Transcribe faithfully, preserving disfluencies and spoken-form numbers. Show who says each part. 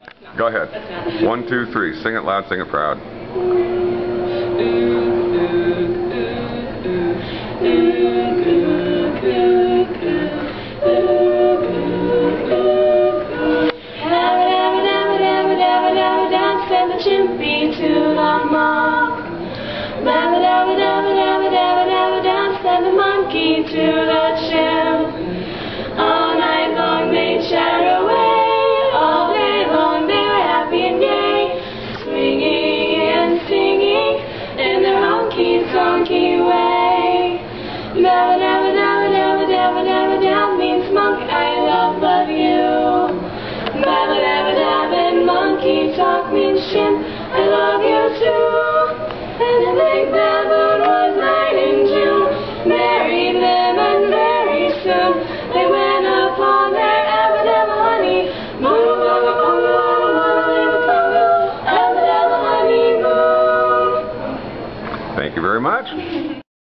Speaker 1: Go ahead. One, two, three. Sing it loud, sing it proud.
Speaker 2: Chimpy to the mall. Dabba dabba dabba dabba dabba dabba dance, and the monkey to the chimp. All night long they chattered away, all day long they were happy and gay, swinging and singing in their honky tonky way. Dabba dabba dabba dabba dabba dabba dab means monk, I love love you. Dabba dabba dabba and monkey talk means chimp, I love you too. And the big baboon was nine in June, married them and very soon they went upon their abba dabba honeymoon. Abba dabba honeymoon.
Speaker 1: Thank you very much.